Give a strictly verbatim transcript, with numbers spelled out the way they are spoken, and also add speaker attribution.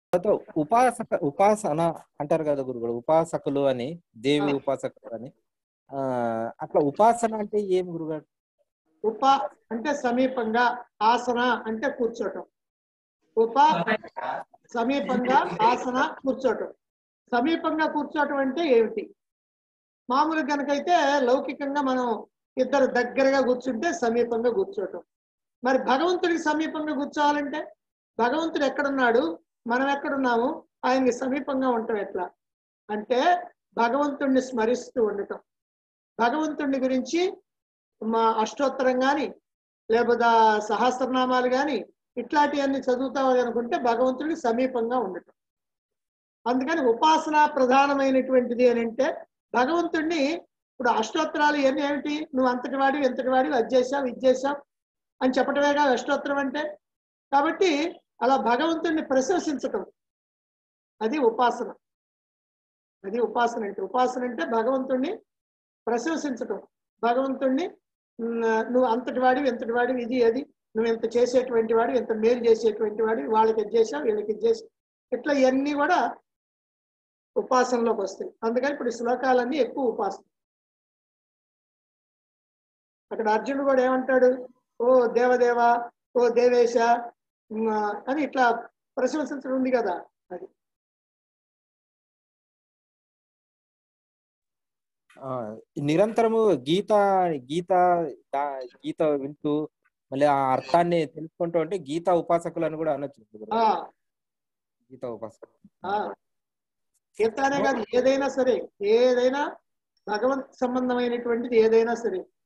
Speaker 1: తర్వాత ఉపాసక ఉపాసన అంటారు కదా గురుగారు, ఉపాసకులు అని, దేవి ఉపాసకులు అని. ఆ అట్లా ఉపాసన అంటే ఏం గురుగారు?
Speaker 2: ఉప అంటే సమీపంగా, ఆసన అంటే కూర్చోటం. ఉప సమీపంగా, ఆసన కూర్చోటం. సమీపంగా కూర్చోటం అంటే ఏమిటి? మామూలుగా కనుకైతే లౌకికంగా మనం ఇద్దరు దగ్గరగా కూర్చుంటే సమీపంగా కూర్చోటం. మరి భగవంతుడికి సమీపంగా కూర్చోవాలంటే భగవంతుడు ఎక్కడున్నాడు, మనం ఎక్కడున్నాము, ఆయనకి సమీపంగా ఉండటం ఎట్లా అంటే భగవంతుడిని స్మరిస్తూ ఉండటం. భగవంతుడిని గురించి మా అష్టోత్తరం కానీ లేకపోతే సహస్రనామాలు కానీ ఇట్లాంటివన్నీ చదువుతామని అనుకుంటే భగవంతుడికి సమీపంగా ఉండటం. అందుకని ఉపాసన ప్రధానమైనటువంటిది అని అంటే భగవంతుడిని ఇప్పుడు అష్టోత్తరాలు ఇవన్నీ ఏమిటి, నువ్వు అంతటి వాడివి ఎంతటి వాడివి అది చేసావు ఇది చేసావు అని చెప్పటమేగా అష్టోత్తరం అంటే. కాబట్టి అలా భగవంతుడిని ప్రశంసించటం అది ఉపాసన. అది ఉపాసన అంటే. ఉపాసన అంటే భగవంతుడిని ప్రశంసించటం. భగవంతుడిని నువ్వు అంతటి వాడివి ఎంతటి వాడివి ఇది అది, నువ్వు ఎంత చేసేటువంటి వాడు, ఎంత మేలు చేసేటువంటి వాడు, వాళ్ళకి ఇది చేసావు వీళ్ళకి ఇది చేసావు, ఇట్లా ఇవన్నీ కూడా ఉపాసనలోకి వస్తాయి. అందుకని ఇప్పుడు శ్లోకాలన్నీ ఎక్కువ ఉపాసన. అక్కడ అర్జునుడు కూడా ఏమంటాడు, ఓ దేవదేవ, ఓ దేవేశ అని ఇట్లా ప్రశంసించడం ఉంది కదా. అది
Speaker 1: నిరంతరము గీత గీత గీత వింటూ మళ్ళీ ఆ అర్థాన్ని తెలుసుకుంటూ ఉంటే గీతా ఉపాసకులు అని కూడా అనొచ్చు. గీతా ఉపాసకులు
Speaker 2: గీత అనే కాదు, ఏదైనా సరే, ఏదైనా భగవంత్ సంబంధమైనటువంటిది ఏదైనా సరే